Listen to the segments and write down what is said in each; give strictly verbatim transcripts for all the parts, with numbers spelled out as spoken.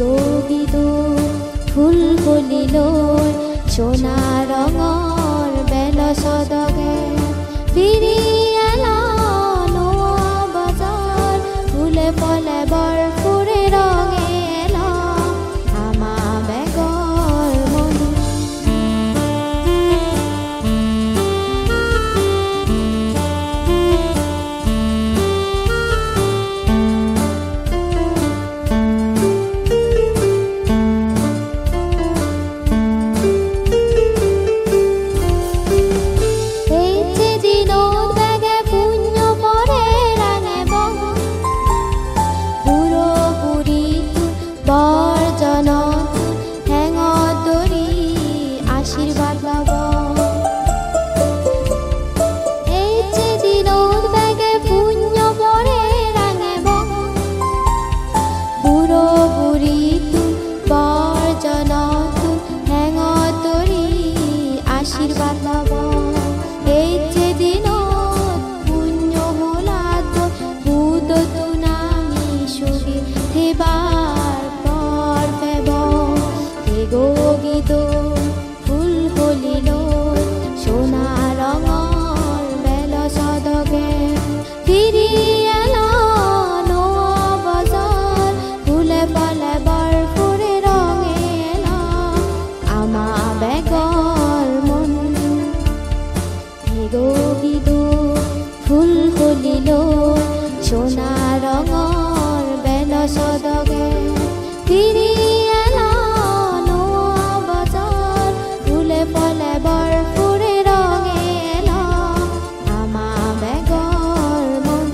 গগিদো ফুল কলিলৈ সোণা ৰঙৰ বেলচদগে ফিৰি এলা নোৱা বজাৰ ফুলে ফলে বৰ ফুৰে ৰঙে এলা আমা বেগৰ মন আশীর্বাদ লব এই যে দিন পুণ্য হলাত বুদত নামি সুখী থেবার পর পেব গগিদ ফুল কলিল সোনা রঙর বেলচদগে ফিরি এলা নোৱা বজাৰ ফুলে ফলে বৰ ফুৰে ৰঙে এলা আমা বেগৰ গগিদো ফুল কলিলৈ সোণা ৰঙৰ বেলচদগে ফিৰি এলা নোৱা বজাৰ ফুলে ফলে বৰ ফুৰে ৰঙে এলা আমা বেগৰ মন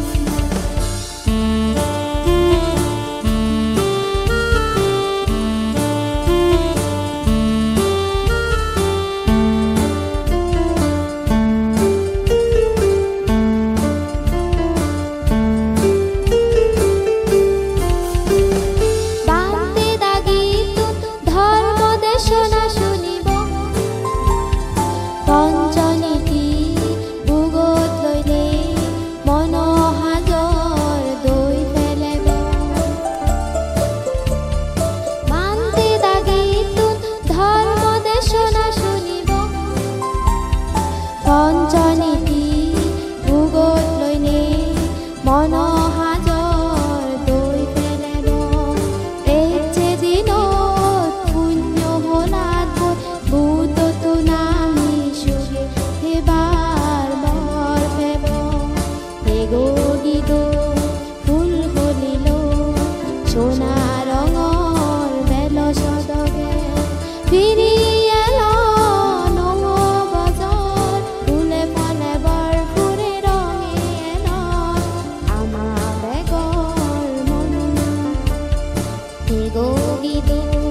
পঞ্চনীতি ভূগোল লৈনে মন হাজৰ দৈ পেলেব এই যে দিনত পুণ্য হলাত বুদতো নামি সুখী থেবাৰ বৰ পেব গগিদো ফুল কলিলৈ সোণা ৰঙৰ বেলচদগে ফিৰি এলা গগিদো